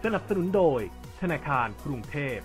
นับสนุนโดยธนาคารกรุงเทพ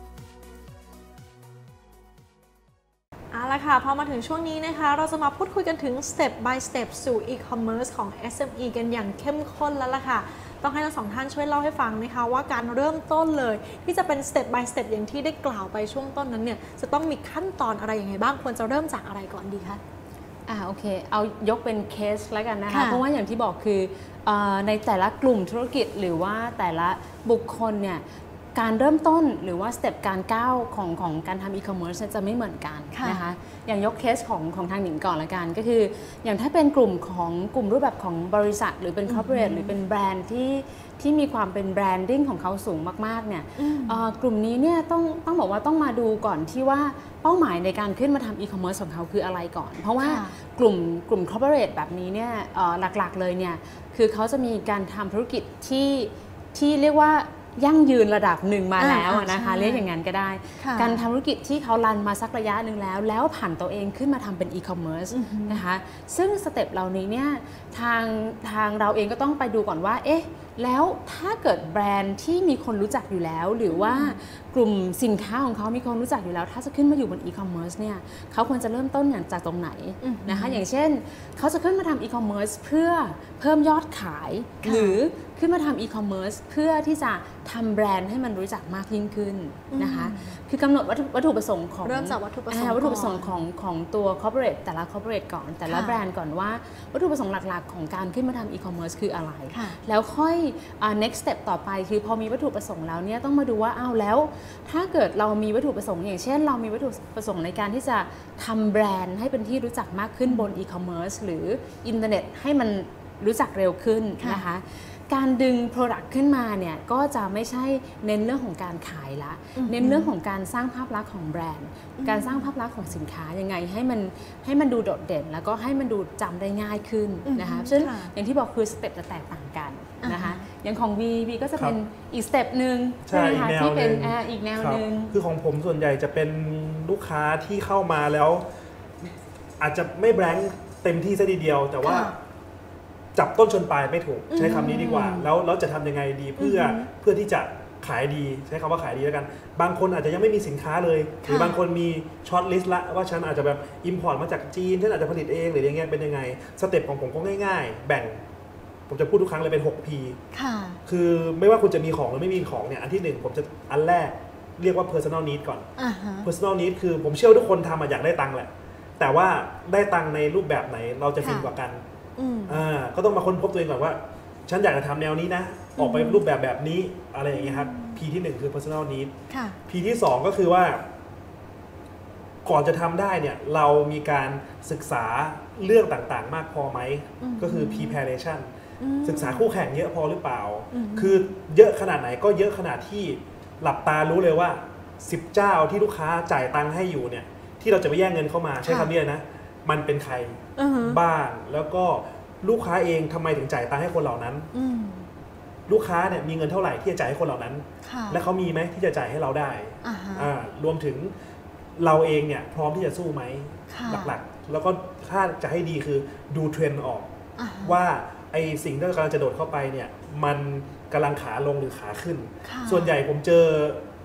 เอาละค่ะพอมาถึงช่วงนี้นะคะเราจะมาพูดคุยกันถึง step by step สู่ e-commerce ของ SME กันอย่างเข้มข้นแล้วล่ะค่ะต้องให้ทั้งสองท่านช่วยเล่าให้ฟังนะคะว่าการเริ่มต้นเลยที่จะเป็น step by step อย่างที่ได้กล่าวไปช่วงต้นนั้นเนี่ยจะต้องมีขั้นตอนอะไรอย่างไรบ้างควรจะเริ่มจากอะไรก่อนดีคะโอเคเอายกเป็นเคสแล้วกันนะคะเพราะว่าอย่างที่บอกคือในแต่ละกลุ่มธุรกิจหรือว่าแต่ละบุคคลเนี่ยการเริ่มต้นหรือว่าสเต็ปการก้าวของการทำอีคอมเมิร์ซจะไม่เหมือนกันนะคะอย่างยกเคสของทางหนิงก่อนละกันก็คืออย่างถ้าเป็นกลุ่มรูปแบบของบริษัทหรือเป็นคอร์ปอเรทหรือเป็นแบรนด์ที่มีความเป็นแบรนดิ้งของเขาสูงมากๆเนี่ยกลุ่มนี้เนี่ยต้องบอกว่าต้องมาดูก่อนที่ว่าเป้าหมายในการขึ้นมาทำอีคอมเมิร์ซของเขาคืออะไรก่อนเพราะว่ากลุ่มคอร์ปอเรทแบบนี้เนี่ยหลักๆเลยเนี่ยคือเขาจะมีการทำธุรกิจที่เรียกว่ายั่งยืนระดับหนึ่งมาแล้วนะคะเรียกอย่างนั้นก็ได้การทำธุรกิจที่เขารันมาสักระยะหนึ่งแล้วผ่านตัวเองขึ้นมาทำเป็นอีคอมเมิร์ซนะคะซึ่งสเต็ปเหล่านี้เนี่ยทางเราเองก็ต้องไปดูก่อนว่าเอ๊ะแล้วถ้าเกิดแบรนด์ที่มีคนรู้จักอยู่แล้วหรือว่ากลุ่มสินค้าของเขามีคนรู้จักอยู่แล้วถ้าจะขึ้นมาอยู่บนอีคอมเมิร์ซเนี่ยเขาควรจะเริ่มต้นจากตรงไหนนะคะอย่างเช่นเขาจะขึ้นมาทำอีคอมเมิร์ซเพื่อเพิ่มยอดขายหรือขึ้นมาทำอีคอมเมิร์ซเพื่อที่จะทำแบรนด์ให้มันรู้จักมากยิ่งขึ้นนะคะคือกำหนดวัตถุประสงค์ของเริ่มจากวัตถุประสงค์ของตัวคอร์ปอเรทแต่ละคอร์ปอเรทก่อนแต่ละแบรนด์ก่อนว่าวัตถุประสงค์หลักๆของการขึ้นมาทำอีคอมเมิร์ซคืออะไรแล้วค่อยnext step ต่อไปคือพอมีวัตถุประสงค์แล้วเนี่ยต้องมาดูว่าแล้วถ้าเกิดเรามีวัตถุประสงค์อย่างเช่นเรามีวัตถุประสงค์ในการที่จะทำแบรนด์ให้เป็นที่รู้จักมากขึ้นบนอีคอมเมิร์ซหรืออินเทอร์เน็ตให้มันรู้จักเร็วขึ้นนะคะการดึง Product ขึ้นมาเนี่ยก็จะไม่ใช่เน้นเรื่องของการขายละเน้นเรื่องของการสร้างภาพลักษณ์ของแบรนด์การสร้างภาพลักษณ์ของสินค้ายังไงให้มันดูโดดเด่นแล้วก็ให้มันดูจำได้ง่ายขึ้นนะคะซึ่งอย่างที่บอกคือสเต็ปจะแตกต่างกันนะคะอย่างของ V ก็จะเป็นอีกสเต็ปหนึ่งใช่ไหมคะที่เป็นอีกแนวหนึ่งคือของผมส่วนใหญ่จะเป็นลูกค้าที่เข้ามาแล้วอาจจะไม่แบงค์เต็มที่ซะทีเดียวแต่ว่าจับต้นชนปลายไม่ถูกใช้คำนี้ดีกว่าแล้วจะทำยังไงดีเพื่อที่จะขายดีใช้คำว่าขายดีแล้วกันบางคนอาจจะยังไม่มีสินค้าเลยหรือบางคนมีช็อตลิสต์ละว่าฉันอาจจะแบบอิมพอร์ตมาจากจีนฉันอาจจะผลิตเองหรือยังไงเป็นยังไงสเต็ปของผมก็ง่ายๆแบ่งผมจะพูดทุกครั้งเลยเป็น 6P คือไม่ว่าคุณจะมีของหรือไม่มีของเนี่ยอันที่1ผมจะอันแรกเรียกว่า personal need ก่อน personal need คือผมเชื่อว่าทุกคนทำอยากได้ตังค์แหละแต่ว่าได้ตังค์ในรูปแบบไหนเราจะฟินกว่ากันก็ต้องมาค้นพบตัวเองก่อนว่าฉันอยากจะทำแนวนี้นะออกไปรูปแบบนี้อะไรอย่างเงี้ยครับ P ที่1คือ personal need P ที่2ก็คือว่าก่อนจะทำได้เนี่ยเรามีการศึกษาเรื่องต่างๆมากพอไหมก็คือ preparation ศึกษาคู่แข่งเยอะพอหรือเปล่าคือเยอะขนาดไหนก็เยอะขนาดที่หลับตารู้เลยว่า10เจ้าที่ลูกค้าจ่ายตังค์ให้อยู่เนี่ยที่เราจะไปแย่งเงินเข้ามาใช้คำนี้เลยนะมันเป็นใครบ้างแล้วก็ลูกค้าเองทำไมถึงจ่ายตังค์ให้คนเหล่านั้นลูกค้าเนี่ยมีเงินเท่าไหร่ที่จะจ่ายให้คนเหล่านั้นและเขามีไหมที่จะจ่ายให้เราได้รวมถึงเราเองเนี่ยพร้อมที่จะสู้ไหมหลักๆแล้วก็ถ้าจะให้ดีคือดูเทรนด์ออกว่าไอสิ่งที่กำลังจะโดดเข้าไปเนี่ยมันกำลังขาลงหรือขาขึ้นส่วนใหญ่ผมเจอ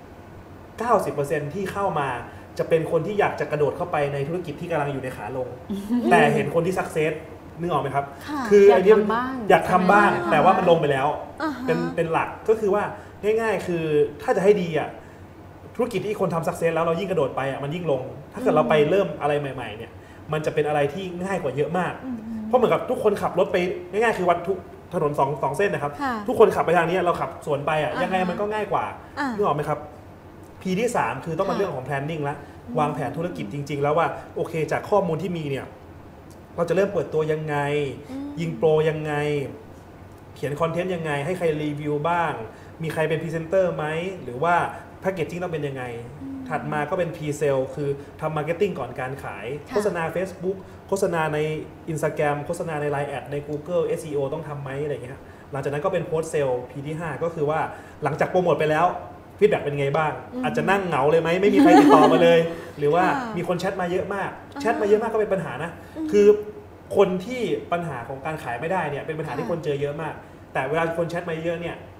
90% ที่เข้ามาจะเป็นคนที่อยากจะกระโดดเข้าไปในธุรกิจที่กำลังอยู่ในขาลงแต่เห็นคนที่ซักเซสนึกออกไหมครับคือไอเดียอยากทำบ้างแต่ว่ามันลงไปแล้วเป็นหลักก็คือว่าง่ายๆคือถ้าจะให้ดีอ่ะธุรกิจที่คนทำซักเซสแล้วเรายิ่งกระโดดไปอ่ะมันยิ่งลงถ้าเกิดเราไปเริ่มอะไรใหม่ๆเนี่ยมันจะเป็นอะไรที่ง่ายกว่าเยอะมากเพราะเหมือนกับทุกคนขับรถไปง่ายๆคือวันทุกถนน2เส้นนะครับทุกคนขับไปทางนี้เราขับสวนไปอ่ะยังไงมันก็ง่ายกว่านึกออกไหมครับ P ที่3คือต้องมาเรื่องของ planning ละวางแผนธุรกิจจริงๆแล้วว่าโอเคจากข้อมูลที่มีเนี่ยเราจะเริ่มเปิดตัวยังไงยิงโปรยังไงเขียนคอนเทนต์ยังไงให้ใครรีวิวบ้างมีใครเป็นพรีเซนเตอร์ไหมหรือว่าแพคเกจจิ้งต้องเป็นยังไงถัดมาก็เป็น P-Sale คือทำมาร์เก็ตติ้งก่อนการขายโฆษณา Facebook โฆษณาใน Instagram โฆษณาใน Line แอดใน Google SEO ต้องทำไหมอะไรอย่างเงี้ยหลังจากนั้นก็เป็น Post Sale P ที่5ก็คือว่าหลังจากโปรโมทไปแล้วฟีดแบ็กเป็นไงบ้างอาจจะนั่งเหงาเลยไหมไม่มีใครติดต่อมาเลยหรือว่ามีคนแชทมาเยอะมากแชทมาเยอะมากก็เป็นปัญหานะคือคนที่ปัญหาของการขายไม่ได้เนี่ยเป็นปัญหาที่คนเจอเยอะมากแต่เวลาคนแชทมาเยอะเนี่ย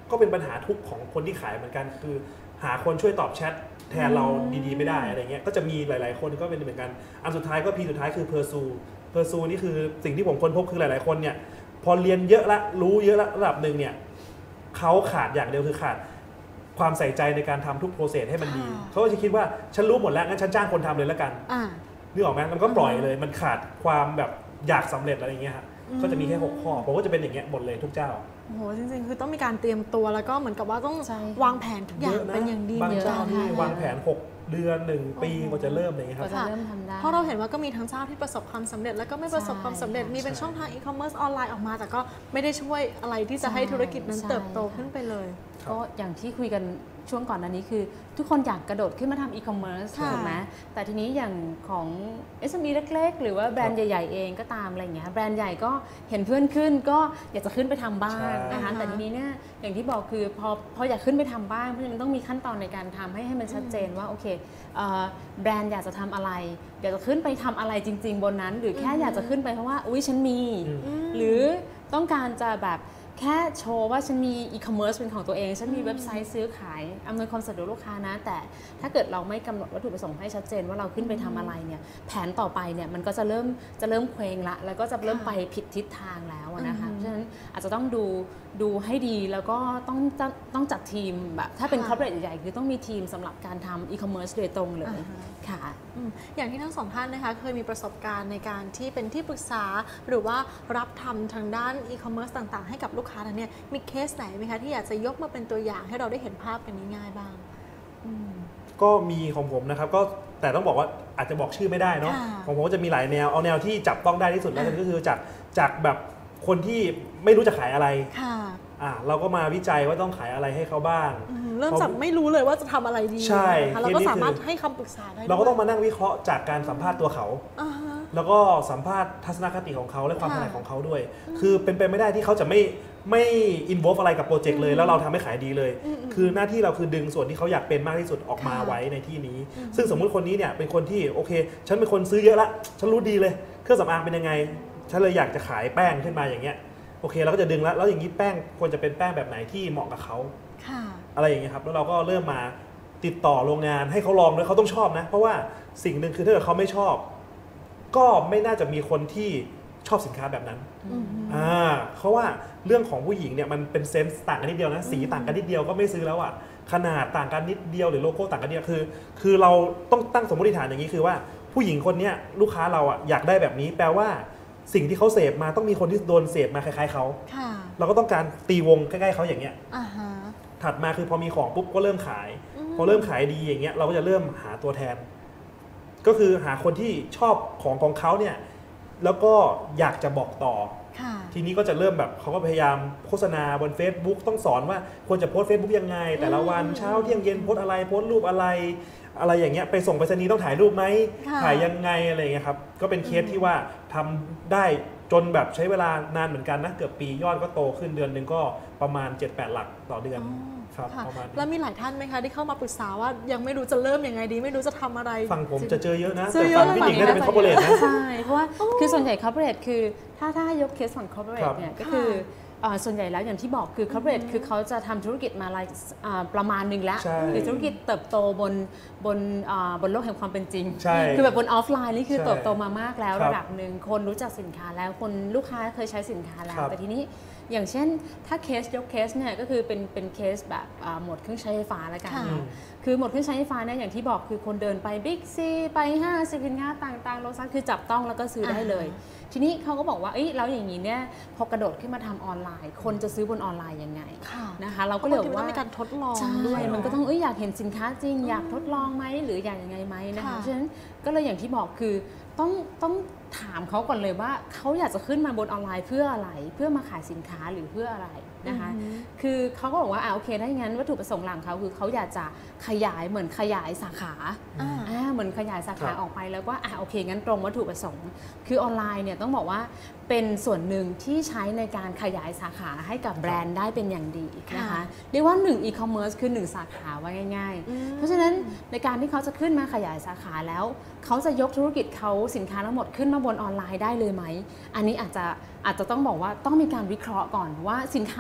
ก็เป็นปัญหาทุกข์ของคนที่ขายเหมือนกันคือหาคนช่วยตอบแชทแทนเราดีๆไม่ได้อะไรเงี้ยก็จะมีหลายๆคนก็เป็นเหมือนกันอันสุดท้ายก็พีสุดท้ายคือPursueนี่คือสิ่งที่ผมค้นพบคือหลายๆคนเนี่ยพอเรียนเยอะละรู้เยอะละระดับหนึ่งเนี่ยเขาขาดอย่างเดียวคือขาดความใส่ใจในการทำทุกโปรเซสให้มันดีเขาก็จะคิดว่าฉันรู้หมดแล้วงั้นฉันจ้างคนทำเลยแล้วกันนึกออกไหมมันก็ปล่อยเลยมันขาดความแบบอยากสำเร็จอะไรอย่างเงี้ยฮะก็จะมีแค่6ข้อผมก็จะเป็นอย่างเงี้ยหมดเลยทุกเจ้าโอ้โหจริงๆคือต้องมีการเตรียมตัวแล้วก็เหมือนกับว่าต้องวางแผนทุกอย่างเป็นอย่างดีบางเจ้าที่วางแผน6 เดือน1 ปีกว่าจะเริ่มอะไรอย่างเงี้ยครับเพราะเราเห็นว่าก็มีทั้งเจ้าที่ประสบความสำเร็จแล้วก็ไม่ประสบความสำเร็จมีเป็นช่องทางอีคอมเมิร์ซออนไลน์ออกมาแต่ก็ไม่ได้ช่วยอะไรที่จะให้ธุรกิจนั้นเติบโตขึ้นไปเลยก็อย่างที่คุยกันช่วงก่อนหน้านี้คือทุกคนอยากกระโดดขึ้นมาทำอีคอมเมิร์ซถูกไหมแต่ทีนี้อย่างของ SME เล็กๆหรือว่าแบรนด์ใหญ่ๆเองก็ตามอะไรอย่างเงี้ยแบรนด์ใหญ่ก็เห็นเพื่อนขึ้นก็อยากจะขึ้นไปทำบ้างนะคะแต่ทีนี้เนี่ยอย่างที่บอกคือพออยากขึ้นไปทำบ้างเพราะฉะนั้นต้องมีขั้นตอนในการทำให้มันชัดเจนว่าโอเคแบรนด์อยากจะทำอะไรอยากจะขึ้นไปทำอะไรจริงๆบนนั้นหรือแค่อยากจะขึ้นไปเพราะว่าอุ๊ยฉันมีหรือต้องการจะแบบแค่โชว์ว่าฉันมีอีคอมเมิร์ซเป็นของตัวเองฉันมีเว็บไซต์ซื้อขายอำนวยความสะดวกลูกค้านะแต่ถ้าเกิดเราไม่กำหนดวัตถุประสงค์ให้ชัดเจนว่าเราขึ้นไปทำอะไรเนี่ยแผนต่อไปเนี่ยมันก็จะเริ่มเคว้งละแล้วก็จะเริ่มไปผิดทิศทางแล้วนะคะเพราะฉะนั้นอาจจะต้องดูให้ดีแล้วก็ต้องจัดทีมแบบถ้าเป็นคอร์ปอเรทใหญ่ๆคือต้องมีทีมสำหรับการทำอีคอมเมิร์ซโดยตรงเลยค่ะอย่างที่ทั้งสองท่านนะคะเคยมีประสบการณ์ในการที่เป็นที่ปรึกษาหรือว่ารับทำทางด้านอีคอมเมิร์ซต่างๆให้กับลูกค้าเนี่ยมีเคสไหนไหมคะที่อยากจะยกมาเป็นตัวอย่างให้เราได้เห็นภาพกันง่ายๆบ้างก็มีของผมนะครับก็แต่ต้องบอกว่าอาจจะบอกชื่อไม่ได้เนาะของผมก็จะมีหลายแนวเอาแนวที่จับต้องได้ที่สุดแล้วก็คือจากแบบคนที่ไม่รู้จะขายอะไรเราก็มาวิจัยว่าต้องขายอะไรให้เขาบ้างเริ่มจากไม่รู้เลยว่าจะทำอะไรดีใช่เราก็สามารถให้คำปรึกษาได้เราก็ต้องมานั่งวิเคราะห์จากการสัมภาษณ์ตัวเขาแล้วก็สัมภาษณ์ทัศนคติของเขาและความถนัดของเขาด้วยคือเป็นไปไม่ได้ที่เขาจะไม่อินโวลฟ์อะไรกับโปรเจกต์เลยแล้วเราทำให้ขายดีเลยคือหน้าที่เราคือดึงส่วนที่เขาอยากเป็นมากที่สุดออกมาไว้ในที่นี้ซึ่งสมมุติคนนี้เนี่ยเป็นคนที่โอเคฉันเป็นคนซื้อเยอะละฉันรู้ดีเลยเครื่องสำอางเป็นยังไงฉันเลยอยากจะขายแป้งขึ้นมาอย่างเงี้ยโอเคเราก็จะดึงแล้วอย่างนี้แป้งควรจะเป็นแป้งแบบไหนที่เหมาะกับเขาอะไรอย่างเงี้ยครับแล้วเราก็เริ่มมาติดต่อโรงงานให้เขาลองด้วยเขาต้องชอบนะเพราะว่าสิ่งหนึ่งคือถ้าเกิดเขาไม่ชอบก็ไม่น่าจะมีคนที่ชอบสินค้าแบบนั้นเพราะว่าเรื่องของผู้หญิงเนี่ยมันเป็นเซนส์ต่างกันนิดเดียวนะสีต่างกันนิดเดียวก็ไม่ซื้อแล้วอ่ะขนาดต่างกันนิดเดียวหรือโลโก้ต่างกันเนี่ยคือเราต้องตั้งสมมติฐานอย่างนี้คือว่าผู้หญิงคนนี้ลูกค้าเราอ่ะอยากได้แบบนี้แปลว่าสิ่งที่เขาเสพมาต้องมีคนที่โดนเสพมาคล้ายๆเขาเราก็ต้องการตีวงใกล้ๆเขาอย่างเงี้ยถัดมาคือพอมีของปุ๊บก็เริ่มขายพอเริ่มขายดีอย่างเงี้ยเราก็จะเริ่มหาตัวแทนก็คือหาคนที่ชอบของเขาเนี่ยแล้วก็อยากจะบอกต่อทีนี้ก็จะเริ่มแบบเขาก็พยายามโฆษณาบน Facebook ต้องสอนว่าควรจะโพสต์ Facebook ยังไงแต่ละวันเช้าเที่ยงเย็นโพสต์อะไรโพสต์รูปอะไรอย่างเงี้ยไปส่งไปรษณีย์ต้องถ่ายรูปไหมถ่ายยังไงอะไรเงี้ยครับก็เป็นเคสที่ว่าทำได้จนแบบใช้เวลานานเหมือนกันนะเกือบปียอดก็โตขึ้นเดือนนึงก็ประมาณ 7-8 หลักต่อเดือนครับประมาณแล้วมีหลายท่านไหมคะที่เข้ามาปรึกษาว่ายังไม่รู้จะเริ่มยังไงดีไม่รู้จะทำอะไรฝั่งผมจะเจอเยอะนะแต่ฝั่งพี่หญิงน่าจะเป็นคอร์ปอเรทนะใช่เพราะว่าคือส่วนใหญ่คอร์ปอเรทคือถ้ายกเคสของคอร์ปอเรทเนี่ยก็คือส่วนใหญ่แล้วอย่างที่บอกคือ corporate คือเขาจะทำธุรกิจมาประมาณนึงแล้วคือธุรกิจเติบโตบนโลกแห่งความเป็นจริงคือแบบบนออฟไลน์นี่คือเติบโตมามากแล้วระดับหนึ่งคนรู้จักสินค้าแล้วคนลูกค้าเคยใช้สินค้าแล้วแต่ทีนี้อย่างเช่นถ้าเคสยกเคสเนี่ยก็คือเป็นเคสแบบหมดเครื่องใช้ไฟฟ้าแล้วกันคือหมดเครื่องใช้ไฟฟ้าเนี่ยอย่างที่บอกคือคนเดินไปบิ๊กซีไปห้างสินค้าต่างๆโลซัสคือจับต้องแล้วก็ซื้อได้เลยทีนี้เขาก็บอกว่าแล้วอย่างนี้เนี่ยพอกระโดดขึ้นมาทำออนไลน์คนจะซื้อบนออนไลน์ยังไงนะคะเราก็เลยว่ามีการทดลองด้วยมันก็ต้องอยากเห็นสินค้าจริงอยากทดลองไหมหรืออยากยังไงไหมนะคะเพราะฉะนั้นก็เลยอย่างที่บอกคือต้องถามเขาก่อนเลยว่าเขาอยากจะขึ้นมาบนออนไลน์เพื่ออะไรเพื่อมาขายสินค้าหรือเพื่ออะไรนะคะคือเขาก็บอกว่าโอเคถ้าอย่างนั้นวัตถุประสงค์หลังเขาคือเขาอยากจะขยายเหมือนขยายสาขาเหมือนขยายสาขาออกไปแล้วก็โอเคงั้นตรงวัตถุประสงค์คือออนไลน์เนี่ยต้องบอกว่าเป็นส่วนหนึ่งที่ใช้ในการขยายสาขาให้กับแบรนด์ได้เป็นอย่างดีนะคะเรียกว่า1 e-commerce คือ1สาขาไว้ง่ายๆเพราะฉะนั้นในการที่เขาจะขึ้นมาขยายสาขาแล้วเขาจะยกธุรกิจเขาสินค้าทั้งหมดขึ้นมาบนออนไลน์ได้เลยไหมอันนี้อาจจะต้องบอกว่าต้องมีการวิเคราะห์ก่อนว่าสินค้า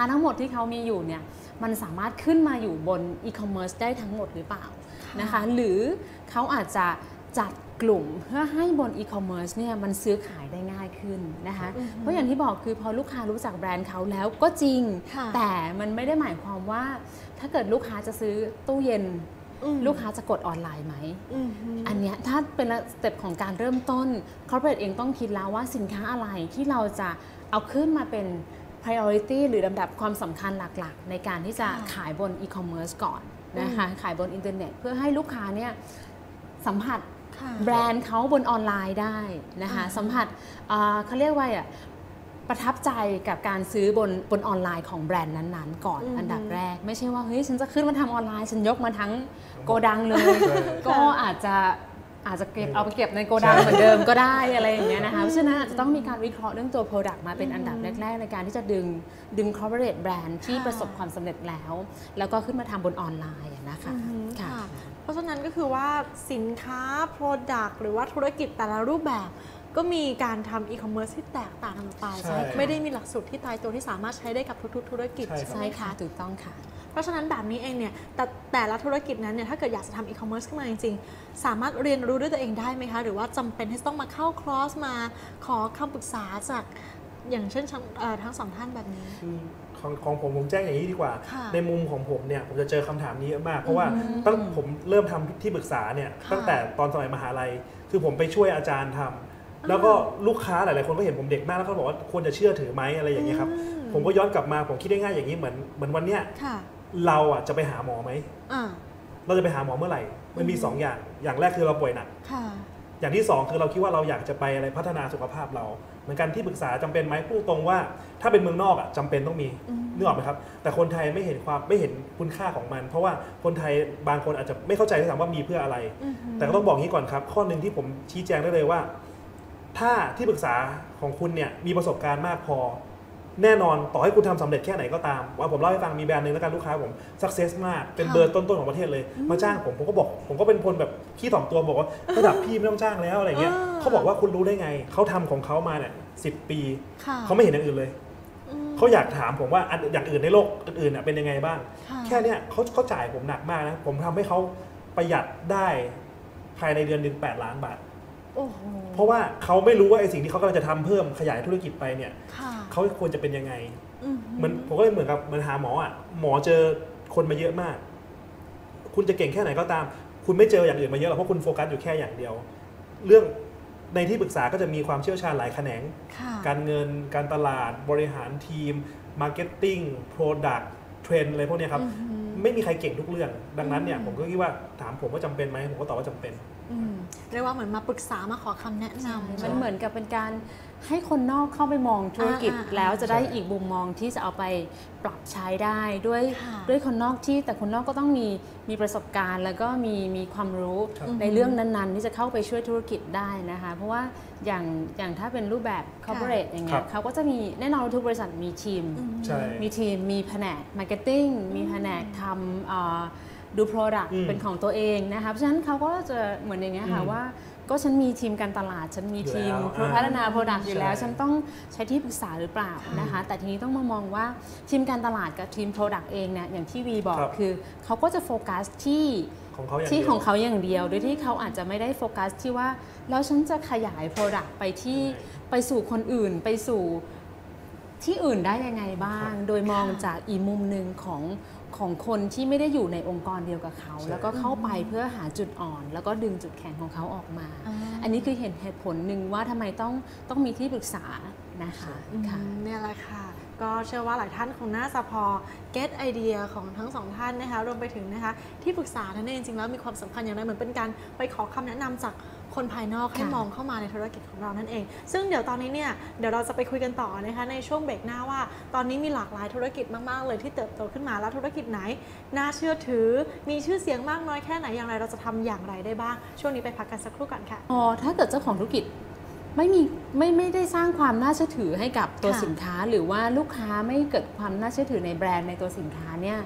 ทั้งหมดที่เขามีอยู่เนี่ยมันสามารถขึ้นมาอยู่บนอีคอมเมิร์ซได้ทั้งหมดหรือเปล่านะคะหรือเขาอาจจะจัดกลุ่มเพื่อให้บนอีคอมเมิร์ซเนี่ยมันซื้อขายได้ง่ายขึ้นนะคะเพราะอย่างที่บอกคือพอลูกค้ารู้จักแบรนด์เขาแล้วก็จริงแต่มันไม่ได้หมายความว่าถ้าเกิดลูกค้าจะซื้อตู้เย็นลูกค้าจะกดออนไลน์ไหมอันเนี้ยถ้าเป็นสเต็ปของการเริ่มต้น corporate เองต้องคิดแล้วว่าสินค้าอะไรที่เราจะเอาขึ้นมาเป็น priority หรือลำดับความสำคัญหลักๆในการที่จะขายบน e-commerce ก่อนนะคะขายบนอินเทอร์เน็ตเพื่อให้ลูกค้าเนี่ยสัมผัสแบรนด์เขาบนออนไลน์ได้นะคะสัมผัสเขาเรียกว่าประทับใจกับการซื้อบนออนไลน์ของแบรนด์นั้นๆก่อนอันดับแรกไม่ใช่ว่าเฮ้ยฉันจะขึ้นมาทำออนไลน์ฉันยกมาทั้งโกดังเลยก็อาจจะเอาไปเก็บในโกดังเหมือนเดิมก็ได้อะไรอย่างเงี้ยนะคะเพราะฉะนั้นอาจจะต้องมีการวิเคราะห์เรื่องตัว Product มาเป็นอันดับแรกๆในการที่จะดึง corporate brand ที่ประสบความสำเร็จแล้วก็ขึ้นมาทำบนออนไลน์นะคะเพราะฉะนั้นก็คือว่าสินค้า Product หรือว่าธุรกิจแต่ละรูปแบบก็มีการทำ e-commerce ที่แตกต่างกันไปไม่ได้มีหลักสูตรที่ตายตัวที่สามารถใช้ได้กับทุกๆธุรกิจใช่ค่ะถูกต้องค่ะเพราะฉะนั้นแบบนี้เองเนี่ยแต่ละธุรกิจนั้นเนี่ยถ้าเกิดอยากจะทำ e-commerce ขึ้นมาจริงๆสามารถเรียนรู้ด้วยตัวเองได้ไหมคะหรือว่าจำเป็นที่ต้องมาเข้าคอร์สมาขอคำปรึกษาจากอย่างเช่นทั้งสองท่านแบบนี้ของผมแจ้งอย่างนี้ดีกว่าในมุมของผมเนี่ยผมจะเจอคำถามนี้เยอะมากเพราะว่าตั้งผมเริ่มทำที่ปรึกษาเนี่ยตั้งแต่ตอนสมัยมหาลัยคือผมไปช่วยอาจารย์ทำแล้วก็ลูกค้าหลายๆคนก็เห็นผมเด็กมากแล้วก็บอกว่าควรจะเชื่อถือไหมอะไรอย่างเงี้ยครับผมก็ย้อนกลับมาผมคิดได้ง่ายอย่างนี้เหมือนวันเนี้ยเราอ่ะจะไปหาหมอไหมเราจะไปหาหมอเมื่อไหร่มันมี2อย่างแรกคือเราป่วยหนักอย่างที่2คือเราคิดว่าเราอยากจะไปอะไรพัฒนาสุขภาพเราเหมือนกันที่ปรึกษาจำเป็นไหมพูดตรงว่าถ้าเป็นเมืองนอกอ่ะจำเป็นต้องมีนึกออกไหมครับแต่คนไทยไม่เห็นคุณค่าของมันเพราะว่าคนไทยบางคนอาจจะไม่เข้าใจด้วยซ้ำว่ามีเพื่ออะไรแต่ก็ต้องบอกงี้ก่อนครับข้อหนึ่งที่ผมชี้แจงได้เลยว่าถ้าที่ปรึกษาของคุณเนี่ยมีประสบการณ์มากพอแน่นอนต่อให้คุณทำสำเร็จแค่ไหนก็ตามว่าผมเล่าให้ฟังมีแบรนด์หนึ่งแล้วกันลูกค้าผมสักเซสมากเป็นเบอร์ต้นๆของประเทศเลยมาจ้างผมก็บอกผมก็เป็นคนแบบขี้ถ่อมตัวบอกว่าระดับพี่ไม่ต้องจ้างแล้วอะไรเงี้ยเขาบอกว่าคุณรู้ได้ไงเขาทำของเขามาเนี่ย10 ปีเขาไม่เห็นอย่างอื่นเลยเขาอยากถามผมว่าอย่างอื่นในโลกอื่นๆเป็นยังไงบ้างแค่เนี้ยเขาจ่ายผมหนักมากนะผมทำให้เขาประหยัดได้ภายในเดือนนึง8 ล้านบาทเพราะว่าเขาไม่รู้ว่าไอ้สิ่งที่เขากำลังจะทำเพิ่มขยายธุรกิจไปเนี่ยเขาควรจะเป็นยังไงผมก็เหมือนหาหมออ่ะหมอเจอคนมาเยอะมากคุณจะเก่งแค่ไหนก็ตามคุณไม่เจออย่างอื่นมาเยอะหรอกเพราะคุณโฟกัสอยู่แค่อย่างเดียวเรื่องในที่ปรึกษาก็จะมีความเชี่ยวชาญหลายแขนงการเงินการตลาดบริหารทีมมาร์เก็ตติ้งโปรดักต์เทรนด์อะไรพวกนี้ครับไม่มีใครเก่งทุกเรื่องดังนั้นเนี่ยผมก็คิดว่าถามผมว่าจำเป็นไหมผมก็ตอบว่าจำเป็นเรียกว่าเหมือนมาปรึกษามาขอคำแนะนำมันเหมือนกับเป็นการให้คนนอกเข้าไปมองธุรกิจแล้วจะได้อีกมุมมองที่จะเอาไปปรับใช้ได้ด้วยคนนอกที่แต่คนนอกก็ต้องมีประสบการณ์แล้วก็มีความรู้ในเรื่องนั้นๆที่จะเข้าไปช่วยธุรกิจได้นะคะเพราะว่าอย่างถ้าเป็นรูปแบบ corporate อย่างเงี้ยเขาก็จะมีแน่นอนทุกบริษัทมีทีมมีแผนก marketing มีแผนกทำดู product เป็นของตัวเองนะคะเพราะฉะนั้นเขาก็จะเหมือนอย่างเงี้ยค่ะว่าก็ฉันมีทีมการตลาดฉันมีทีมพัฒนา product อยู่แล้วฉันต้องใช้ที่ปรึกษาหรือเปล่านะคะแต่ทีนี้ต้องมามองว่าทีมการตลาดกับทีม product เองเนี่ยอย่างที่วีบอกคือเขาก็จะโฟกัสที่ของเขาอย่างเดียวโดยที่เขาอาจจะไม่ได้โฟกัสที่ว่าแล้วฉันจะขยาย product ไปสู่คนอื่นไปสู่ที่อื่นได้ยังไงบ้างโดยมองจากอีกมุมหนึ่งของคนที่ไม่ได้อยู่ในองค์กรเดียวกับเขาแล้วก็เข้าไปเพื่อหาจุดอ่อนแล้วก็ดึงจุดแข็งของเขาออกมาอันนี้คือเหตุผลหนึ่งว่าทำไมต้องมีที่ปรึกษานะคะเนี่ยแหละค่ะก็เชื่อว่าหลายท่านคงน่าจะพอเก็ตไอเดียของทั้งสองท่านนะคะรวมไปถึงนะคะที่ปรึกษานั่นเองจริงๆแล้วมีความสำคัญอย่างไรเหมือนเป็นการไปขอคำแนะนำจากคนภายนอกให้มองเข้ามาในธุรกิจของเรานั่นเองซึ่งเดี๋ยวตอนนี้เนี่ยเดี๋ยวเราจะไปคุยกันต่อนะคะในช่วงเบรกหน้าว่าตอนนี้มีหลากหลายธุรกิจมากๆเลยที่เติบโตขึ้นมาแล้วธุรกิจไหนน่าเชื่อถือมีชื่อเสียงมากน้อยแค่ไหนอย่างไรเราจะทำอย่างไรได้บ้างช่วงนี้ไปพักกันสักครู่ก่อนค่ะถ้าเกิดเจ้าของธุรกิจไม่ได้สร้างความน่าเชื่อถือให้กับตัวสินค้าหรือว่าลูกค้าไม่เกิดความน่าเชื่อถือในแบรนด์ในตัวสินค้าเนี่ย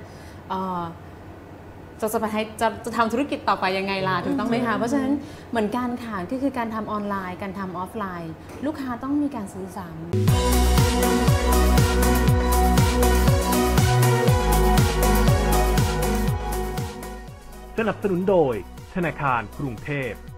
จะทำธุรกิจต่อไปยังไงล่ะถูกต้องไหมคะเพราะฉะนั้นเหมือนกันค่ะก็คือการทำออนไลน์การทำออฟไลน์ลูกค้าต้องมีการซื้อซ้ำสนับสนุนโดยธนาคารกรุงเทพ